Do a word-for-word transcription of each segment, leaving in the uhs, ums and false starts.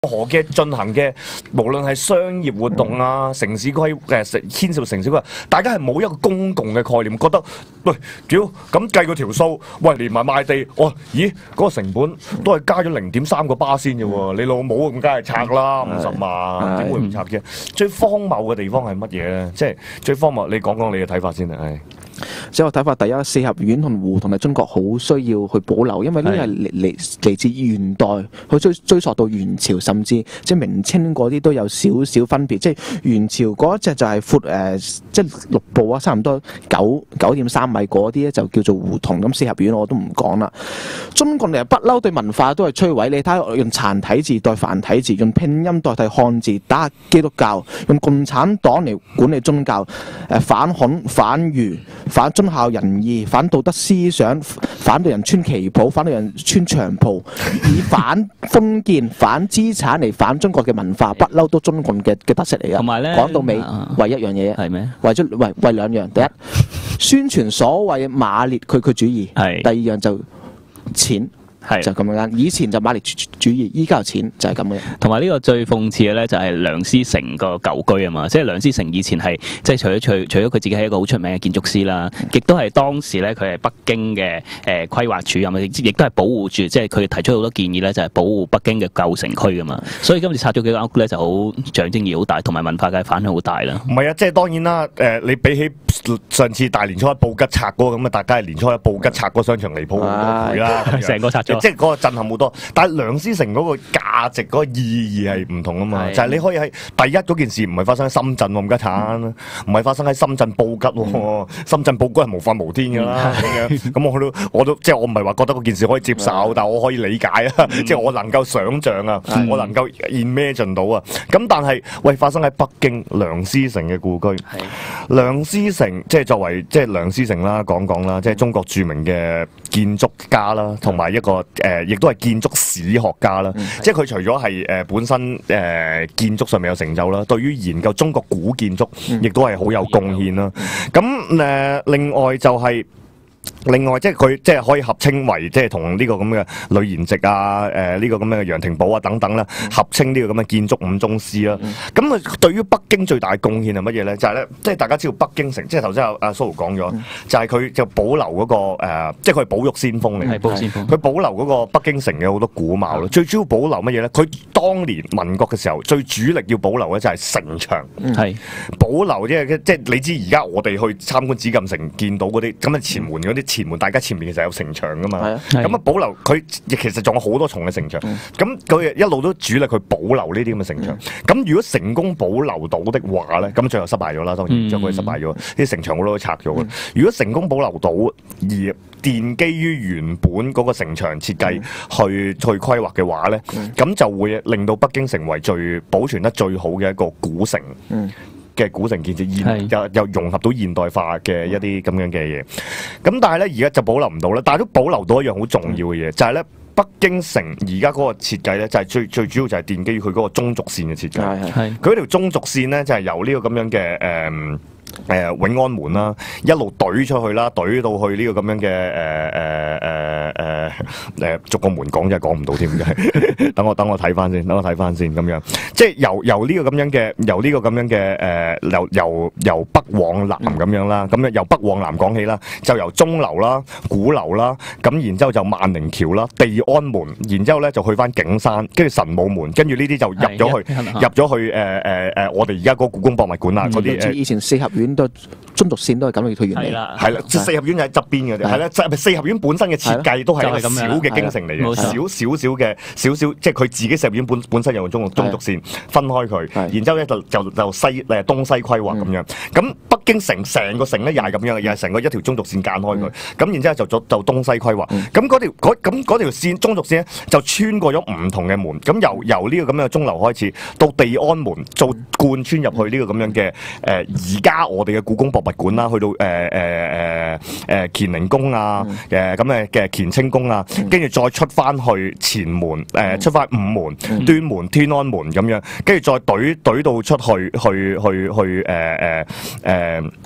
何嘅進行嘅，無論係商業活動啊、城市規誒牽涉到城市規劃，大家係冇一個公共嘅概念，覺得喂，屌咁計個條數，喂連埋賣地，哦，咦嗰、嗰個成本都係加咗零點三個巴仙嘅喎，你老母咁梗係拆啦，五十萬點會唔拆啫？最荒謬嘅地方係乜嘢咧？即係最荒謬，你講講你嘅睇法先啊！係。 即係我睇法，第一四合院同胡同係中國好需要去保留，因為呢係嚟嚟嚟自元代，去追追溯到元朝，甚至即係明清嗰啲都有少少分別。即係元朝嗰一隻就係闊誒，即係六步啊，差唔多九九點三米嗰啲咧，就叫做胡同。咁四合院我都唔講啦。中國嚟不嬲對文化都係摧毀，你睇下用殘體字代繁體字，用拼音代替漢字，打壓基督教，用共產黨嚟管理宗教，誒反孔反儒。反忠孝仁義，反道德思想，反對人穿旗袍，反對人穿長袍，以反封建、反資產嚟反中國嘅文化，不嬲都中共嘅嘅特色嚟㗎。同埋咧，講到尾，為一樣嘢，係咩？為咗為為兩樣，第一，宣傳所謂馬列佢佢主義，係；第二樣就錢。係就咁樣，以前就馬列主義，依家有錢就係咁嘅。 同埋呢個最諷刺嘅咧，就係梁思成個舊居啊嘛，即係梁思成以前係即係除咗除除咗佢自己係一個好出名嘅建築師啦，亦都係當時咧佢係北京嘅誒規劃主任，亦都係保護住，即係佢提出好多建議咧，就係保護北京嘅舊城區噶嘛。所以今次拆咗幾間屋咧，就好象徵意義好大，同埋文化界反響好大啦。 唔係啊，即係當然啦，誒、呃、你比起上次大年初一布吉拆嗰個咁啊，大家係年初一布吉拆嗰商場離譜好多倍啦，成個拆咗。即係嗰個震撼好多，但係梁思成嗰個價值嗰個意義係唔同啊嘛，就係你可以喺第一嗰件事唔係發生喺深圳喎，冚家鏟，唔係發生喺深圳布吉喎，嗯、深圳布吉係無法無天㗎啦，咁樣咁我都我都即係我唔係話覺得嗰件事可以接受，嗯、但係我可以理解啊，嗯、即係我能夠想像啊，嗯、我能夠 imagine 到啊，咁但係喂發生喺北京梁思成嘅故居，梁思成即係作為即係梁思成啦，講講啦，即係中國著名嘅建築家啦，同埋一個誒。呃亦都係建築史學家啦，嗯、即係佢除咗係誒本身誒、呃、建築上面有成就啦，對於研究中國古建築，亦都係好有貢獻啦。咁誒、嗯呃，另外就係、是。另外，即係佢即係可以合稱為即係同呢個咁嘅呂彥植啊、誒、呃、呢、這個咁嘅楊廷寶啊等等啦，嗯、合稱呢個咁嘅建築五宗師啦。咁佢、嗯、對於北京最大貢獻係乜嘢咧？就係、是、咧，即係大家知道北京城，即係頭先阿阿蘇豪講咗，嗯、就係佢就保留嗰、那個、呃、即係佢係保育先鋒嚟嘅。係保育先鋒。佢保留嗰個北京城嘅好多古貌咯。嗯、最主要保留乜嘢咧？佢當年民國嘅時候，最主力要保留嘅就係城牆。係、嗯、保留即係即係你知而家我哋去參觀紫禁城見到嗰啲咁嘅前門嗰啲。前門大家前面其實有城牆噶嘛，咁啊保留佢亦其實仲有好多重嘅城牆，咁佢、嗯、一路都主力去保留呢啲咁嘅城牆。咁、嗯、如果成功保留到的話咧，咁最後失敗咗啦，當然最後佢失敗咗，啲、嗯、城牆好多都拆咗嘅。嗯、如果成功保留到而奠基於原本嗰個城牆設計去去規劃嘅話咧，咁、嗯、就會令到北京成為最保存得最好嘅一個古城。嗯嘅古城建設現又又融合到現代化嘅一啲咁樣嘅嘢，咁但係咧而家就保留唔到啦，但係都保留到一樣好重要嘅嘢，就係咧北京城而家嗰個設計咧，就係最最主要就係奠基於佢嗰個中軸線嘅設計。係係，佢嗰條中軸線咧就係由呢個咁樣嘅誒。呃誒、呃、永安門啦，一路懟出去啦，懟到去呢個咁樣嘅誒誒誒誒誒逐個門講真係講唔到添嘅，等我等我睇翻先，等我睇翻先咁樣，即係由由呢個咁樣嘅，由呢個咁樣嘅誒、呃，由由由北往南咁樣啦，咁樣由北往南講起啦，就由鐘樓啦、鼓樓啦，咁然之後就萬寧橋啦、地安門，然之後咧就去翻景山，跟住神武門，跟住呢啲就入咗去，入咗去誒誒誒，我哋而家嗰個故宮博物館啊嗰啲誒，以前四合院。都中軸線都係咁嘅，佢原理係啦，即係四合院就喺側邊嘅，係啦，四合院本身嘅設計都係一個小嘅京城嚟嘅，少少少嘅少少，即係佢自己四合院本本身有中中軸線分開佢，然之後咧就就就西誒東西規劃咁樣。咁北京城成個城咧又係咁樣嘅，又係成個一條中軸線間開佢。咁然之後就就就東西規劃。咁嗰條嗰咁嗰條線中軸線咧就穿過咗唔同嘅門。咁由由呢個咁樣嘅鐘樓開始到地安門，做貫穿入去呢個咁樣嘅誒而家我哋嘅故宮博物館啦，去到誒誒誒誒乾寧宮啊，誒咁嘅嘅乾清宮啊，跟住再出翻去前門，誒、呃、出翻午門、嗯、端門、天安門咁樣，跟住再懟懟到出去去去去誒誒誒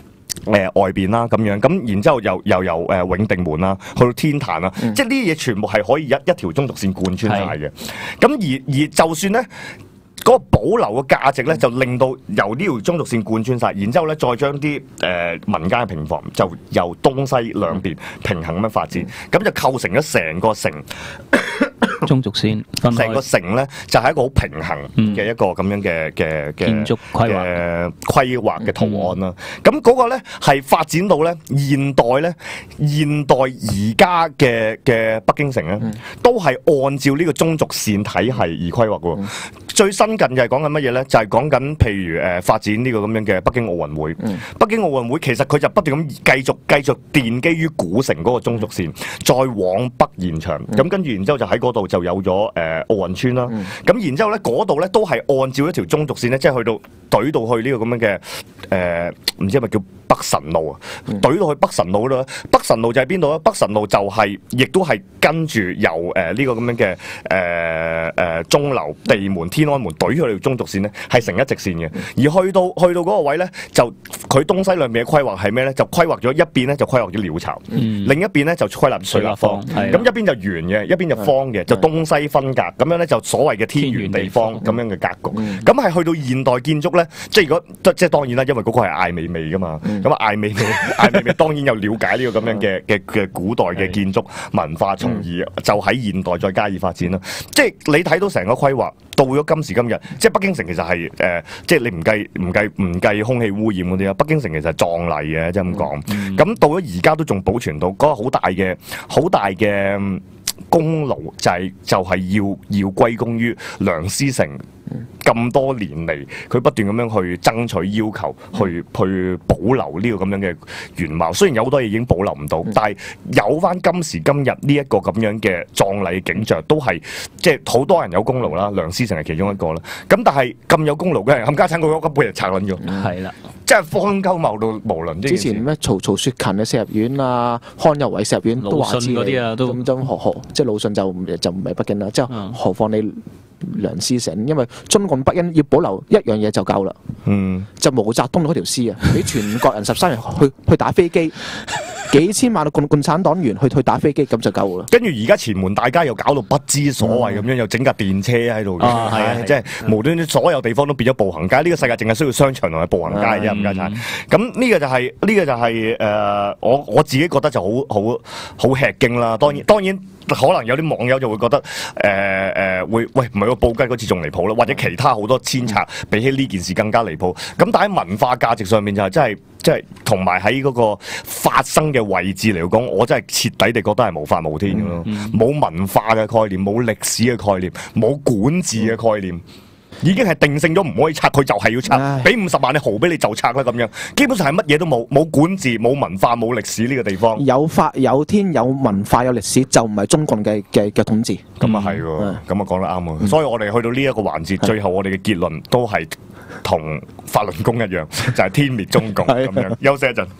誒、呃、外邊啦咁樣，咁然之後又又由誒、呃、永定門啦去到天壇啦，嗯、即係呢啲嘢全部係可以一一條中軸線貫穿晒嘅。咁而而就算咧。嗰個保留嘅價值咧，就令到由呢條中軸線貫穿晒，然之後咧再將啲誒民間嘅平房就由東西兩邊平衡咁樣發展，咁、嗯、就構成咗成個城中軸線， 成個城咧就係、是、一個好平衡嘅一個咁樣嘅嘅嘅建築規劃嘅規劃嘅圖案啦。咁嗰、嗯、個咧係發展到咧現代咧現代而家嘅嘅北京城咧，嗯、都係按照呢個中軸線體系而規劃嘅。嗯、最新近就係講緊乜嘢咧？就係講緊譬如誒、呃、發展呢個咁樣嘅北京奧運會。嗯、北京奧運會其實佢就不斷咁繼續繼續奠基於古城嗰個中軸線，嗯、再往北延長。咁、嗯、跟住然之後就喺嗰度就有咗誒奧運村啦。咁、嗯、然之後咧嗰度咧都係按照一條中軸線咧，即係去到懟到去呢個咁樣嘅誒，唔知係咪叫北辰路啊？懟到去北辰路啦。北辰路就係邊度咧？北辰路就係、是、亦都係跟住由誒呢、呃這個咁樣嘅誒誒鐘樓、地門、天安門懟去條中軸線咧，係成一直線嘅。而去到去到嗰個位咧，就佢東西兩邊嘅規劃係咩咧？就規劃咗一邊咧就規劃咗鳥巢，嗯、另一邊咧就規劃水立方。咁一邊就圓嘅，一邊就方嘅，就東西分隔。咁樣咧就所謂嘅天圓地方咁樣嘅格局。咁係、嗯、去到現代建築咧，即係如果即係當然啦，因為嗰個係艾未未噶嘛。咁啊、嗯，艾未未艾未未當然有了解呢個咁樣嘅嘅嘅古代嘅建築文化，從而就喺現代再加以發展啦。即係你睇到成個規劃到咗今時今日，即係北京城其實係誒、呃，即係你唔計唔計唔計空氣污染嗰啲啊，北京城其實係壯麗嘅，即係咁講。咁、嗯、到咗而家都仲保存到嗰個好大嘅好大嘅功勞，就係、是、就係、是、要要歸功於梁思成。咁多年嚟，佢不斷咁樣去爭取要求，去去保留呢個咁樣嘅原貌。雖然有好多嘢已經保留唔到，但係有翻今時今日呢一個咁樣嘅壯麗景象，都係即係好多人有功勞啦。梁思成係其中一個啦。咁但係咁有功勞嘅人，冚家鏟佢屋企俾人拆撚咗。係啦，即係荒鳩謬到無倫。 之前咩曹曹雪芹嘅四合院啊，康有為四合院都話知嗰啲啊，都咁咁何何即係魯迅就就唔係北京啦。即係、嗯、何況你？梁思成，因為中共北京要保留一樣嘢就夠啦，嗯，就毛澤東嗰條屍啊，俾全國人十三人去去打飛機，幾千萬嘅共共產黨員去去打飛機，咁就夠啦。 跟住而家前門大街又搞到不知所謂咁樣，又整架電車喺度，啊係啊，即係無端端所有地方都變咗步行街。呢個世界淨係需要商場同埋步行街啫，唔該晒。咁呢個就係呢個就係誒，我我自己覺得就好好好吃驚啦。當然當然。可能有啲網友就會覺得誒誒、呃呃、會喂唔係個布吉嗰次仲離譜啦，或者其他好多遷拆比起呢件事更加離譜。咁但喺文化價值上面就係真係即係同埋喺嗰個發生嘅位置嚟講，我真係徹底地覺得係無法無天嘅咯。冇、嗯、文化嘅概念，冇歷史嘅概念，冇管治嘅概念。已經係定性咗唔可以拆，佢就係要拆，俾五十萬你豪俾你就拆啦咁樣，基本上係乜嘢都冇，冇管治、冇文化、冇歷史呢個地方。 有法有天有文化有歷史，就唔係中共嘅嘅嘅統治。 咁啊係喎，咁啊講得啱啊。嗯、所以我哋去到呢一個環節，嗯、最後我哋嘅結論都係同法輪功一樣，就係、是、天滅中共咁樣。休息一陣。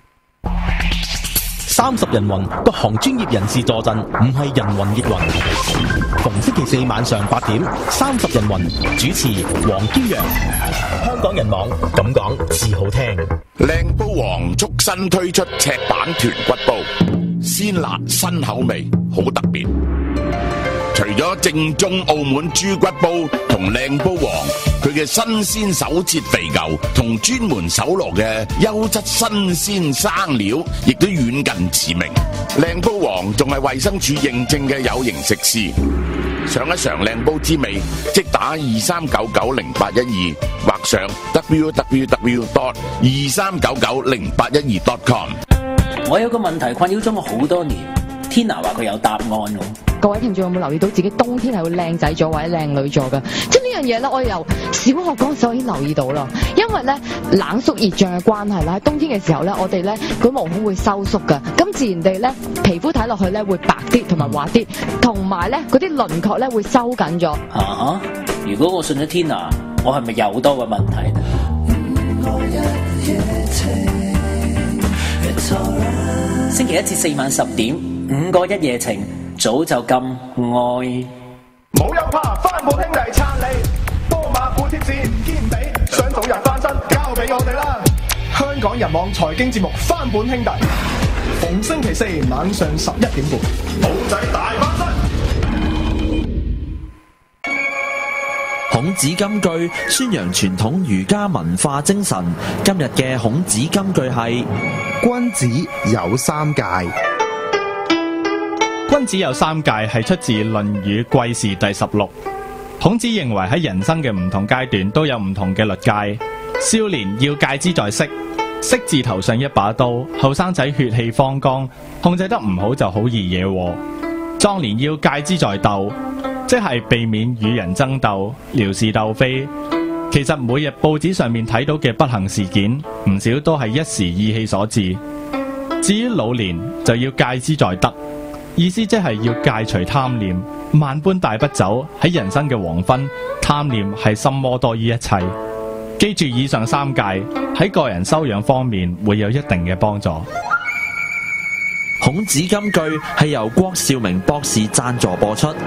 三十人雲，各行專業人士坐鎮，唔係人雲亦雲。逢星期四晚上八點，三十人雲主持黃驕陽。香港人網咁講至好聽。 靚煲王促新推出赤版豚骨煲，鮮辣新口味，好特別。除咗正宗澳門豬骨煲同靚煲王，佢嘅新鮮手切肥牛同專門搜羅嘅優質新鮮生料，亦都遠近馳名。靚煲王仲係衛生署認證嘅有形食肆。嘗一嘗靚煲之味，即打二三九九零八一二，或上 w w w dot 二三九九零八一二 dot com。 我有個問題困擾咗我好多年。Tina 話佢有答案喎。 各位聽眾有冇留意到自己冬天係會靚仔咗或者靚女咗㗎？即係呢樣嘢咧，我由小學嗰陣時我已經留意到啦。因為咧冷縮熱脹嘅關係啦，喺冬天嘅時候咧，我哋咧個毛孔會收縮㗎，咁自然地咧皮膚睇落去咧會白啲同埋滑啲，同埋咧嗰啲輪廓咧會收緊咗。 啊哈！如果我信咗 Tina，我係咪有多個問題呢？星期一至四晚十點，五個一夜情，早就咁愛。 冇有怕，翻鋪兄弟撐你，多馬股貼士唔堅比，想早日翻身，交俾我哋啦。香港港人網財經節目翻本兄弟，逢星期四晚上十一點半， 好仔大翻身。 孔子金句宣揚傳統儒家文化精神。今日嘅孔子金句係： 君子有三戒。 君子有三戒係出自《論語·季氏》第十六。孔子認為喺人生嘅唔同階段都有唔同嘅律戒。少年要戒之在色，色字頭上一把刀，後生仔血氣方剛，控制得唔好就好易惹禍。壯年要戒之在鬥，即係避免與人爭鬥、撩是鬥非。其實每日報紙上面睇到嘅不幸事件，唔少都係一時意氣所致。至於老年就要戒之在德，意思即係要戒除貪念。萬般帶不走，喺人生嘅黃昏，貪念係心魔多於一切。記住以上三戒，喺個人修養方面會有一定嘅幫助。 孔子金句係由郭兆明博士贊助播出。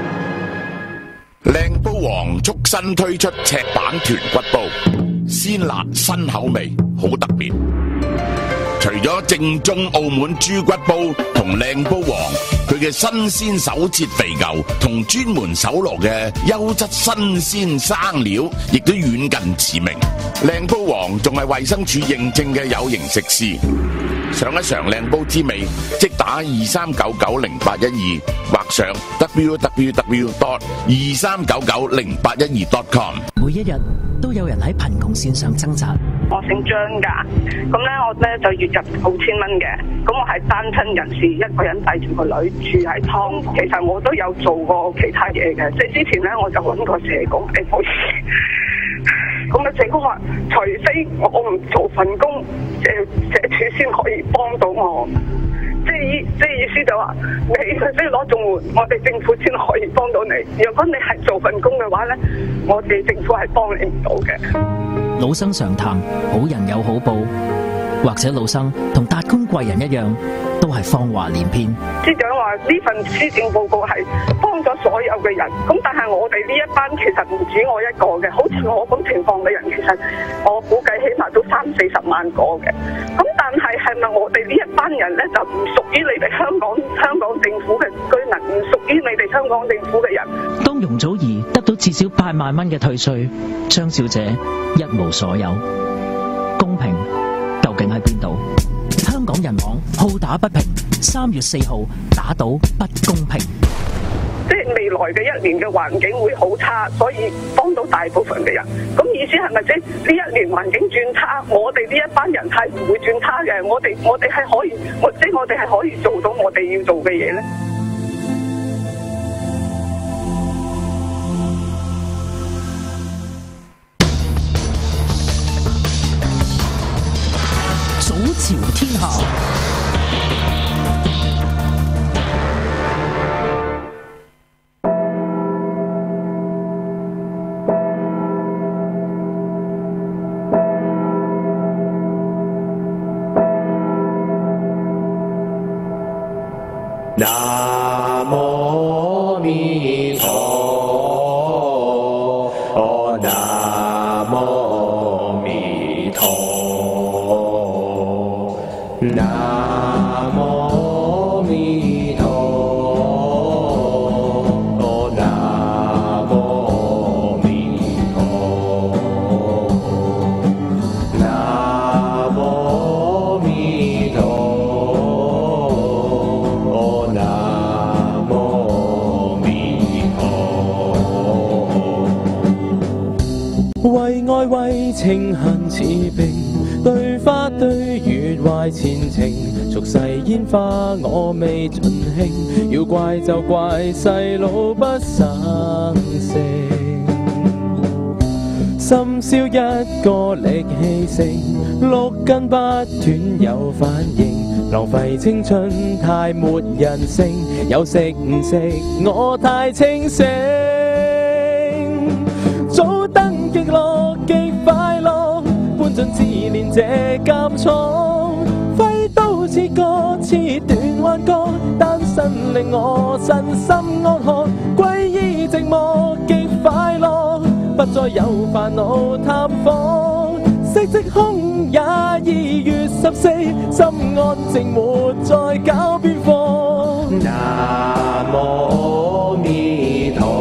靚煲王促新推出赤版豚骨煲，鮮辣新口味，好特別。除咗正宗澳門豬骨煲同靚煲王，佢嘅新鮮手切肥牛同專門搜羅嘅優質新鮮生料，亦都遠近馳名。靚煲王仲係衛生署認證嘅有形食肆。嘗一嘗靚煲之味，即打二三九九零八一二，或上 w w w dot 二三九九零八一二 dot com。 每一日都有人喺貧窮線上掙扎。 我姓張㗎，咁咧我咧就月入九千蚊嘅，咁我係單親人士，一個人帶住個女住喺劏。其實我都有做過其他嘢嘅，即係之前咧我就揾個社工，誒唔好意思。咁啊，社工話，除非我唔做份工，誒社署先可以幫到我。即係意，即係意思就話，你除非攞綜援，我哋政府先可以幫到你。如果你係做份工嘅話咧，我哋政府係幫你唔到嘅。 老生常談，好人有好報，或者老生同達官貴人一樣，都係謊話連篇。 司長話呢份施政報告係幫咗所有嘅人，咁但係我哋呢一班其實唔止我一個嘅，好似我咁情況嘅人，其實我估計起碼都三四十萬個嘅。咁但係係咪我哋呢一班人咧就唔屬於你哋香港香港政府嘅居民，唔屬於你哋香港政府嘅人？ 當容祖兒得到至少八萬蚊嘅退稅，張小姐一無所有，公平究竟喺邊度？香港人網好打不平，三月四號打倒不公平。 即係未來嘅一年嘅環境會好差，所以幫到大部分嘅人。咁意思係咪即係呢一年環境轉差，我哋呢一班人係唔會轉差嘅？我哋我哋係可以，我即係我哋係可以做到我哋要做嘅嘢咧。 早朝天下。 南無彌陀，哦，南無彌陀，南無彌陀，哦，南無彌陀，南無彌陀。為愛為情恨似冰，對花對月懷前情，俗世煙花我未盡興，要怪就怪細佬不生性，深宵一個力氣盛，六根不斷有反應，浪費青春太沒人性，有食唔食我太清醒，早登極樂極快樂，搬進自憐這監倉，揮刀切割切斷彎角，單身令我身心安樂，歸依寂寞極快樂，不再有煩惱探訪， 色即空也二月十四，心安靜沒再搞邊科。南無阿彌陀，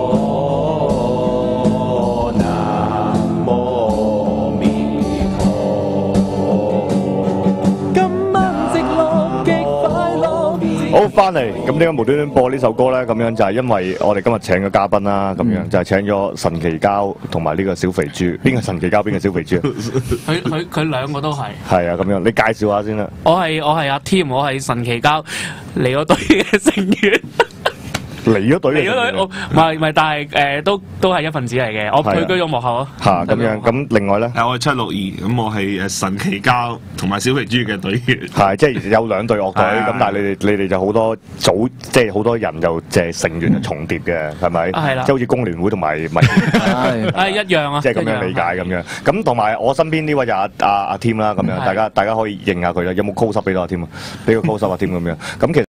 南無阿彌陀。今晚直落極快樂。 好，翻嚟咁點解無端端播呢首歌咧？咁樣就係因為我哋今日請嘅嘉賓啦，咁樣就係請咗神奇膠同埋呢個小肥豬。邊個神奇膠？邊個小肥豬啊？ 佢佢佢兩個都係。 係啊，咁樣你介紹下先啦。 我係我係阿 Tim，我係神奇膠嚟嗰隊嘅成員。 嚟咗隊嚟咗隊，我唔係唔係，但係誒都都係一份子嚟嘅。我退居咗幕後咯。 嚇咁樣，咁另外咧， 誒我係七六二，咁我係誒神奇膠同埋小肥豬嘅隊員。 係即係有兩隊樂隊，咁但係你哋你哋就好多組，即係好多人就即係成員係重疊嘅，係咪？ 係啦。 即係好似工聯會同埋民係係一樣啊。 即係咁樣理解咁樣。咁同埋我身邊呢位就阿阿阿 Tim 啦，咁樣大家大家可以認下佢啦。有冇 close up 俾到阿 Tim 啊？俾個 close up 阿 Tim 咁樣。咁其實